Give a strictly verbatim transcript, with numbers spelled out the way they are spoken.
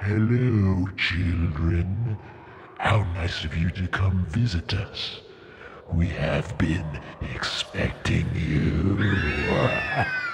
Hello, children. How nice of you to come visit us. We have been expecting you.